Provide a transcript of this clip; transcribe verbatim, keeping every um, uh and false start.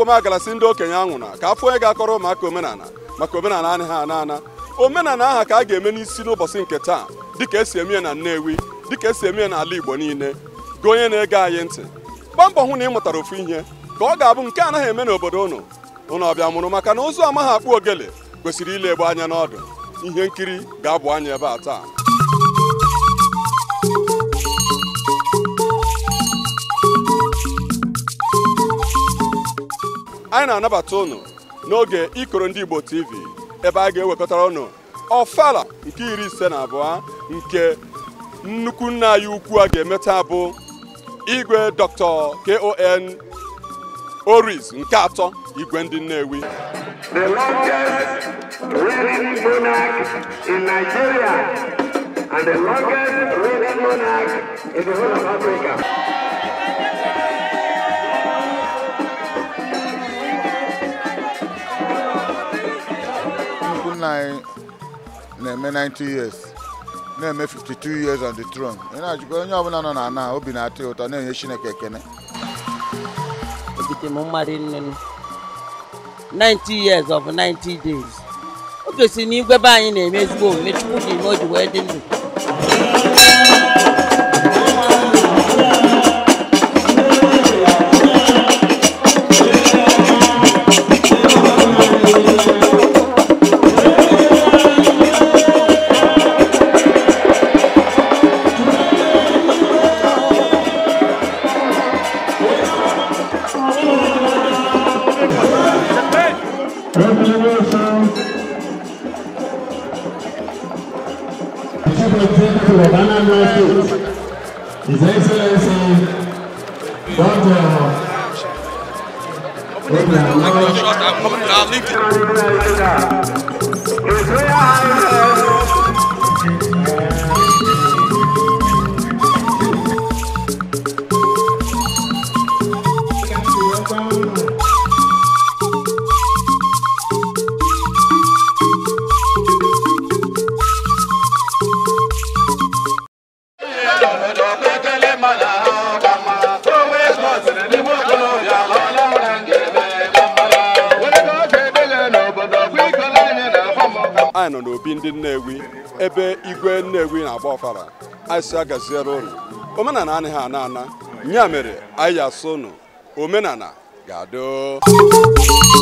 bụ magalasi ndị okenye anwụna ka afọ onye ga-akọrọ ụmụaka omenala maka omenala anaghị ana ana omenala aha ka a ga-eme n'isi n'ụbọchị nke taa dịka esi eme na Nnewi dịka esi eme n'ala Igbo niile gị onye na-ege anyị ntị gbaa mbọ hụ na ị mụtara ofu ihe ka ọ ga-abụ nke anaghị eme n'obodo ụnụ ụnụ ọbịa mụrụ maka na ụzọ amaghị akpụ ogele kwesịrị ile egbe anya n'ọdụ ihe nkiri ga-abụ anya ebe a taa. anyị na-anabata ụnụ n'oge Ikoro Ndị Igbo T V ebe a ga-ewekọtara ụnụ ọfala nke iri ise na abụọ nke nnukwu nna anyị ukwu a ga-emeta bụ Igwe Doctor K O N Oris nke atọ Igwe ndị Nnewi. The longest reigning monarch in Nigeria and the longest reigning monarch in the whole of Africa. na-eme ninety years na-eme fifty-two years on the throne. Ị na-ajụkwa onye ọbụla nọ na ana obi na-atọ ụtọ na-enye Chineke ekene. Ebite m mmadụ nne ninety years of ninety days. O kwesịrị na igwe be anyị na-eme ezigbo omume Chukwu ji ime o ji wee dị ndụ. His Excellency, Doctor anyị nọ n'obi ndị Nnewi ebe Igwe Nnewi na-agba ọfara anyị si agaziere ụnụ omenala anaghị ana ana ya mere anyị asụ ụnụ omenala ga-adọ.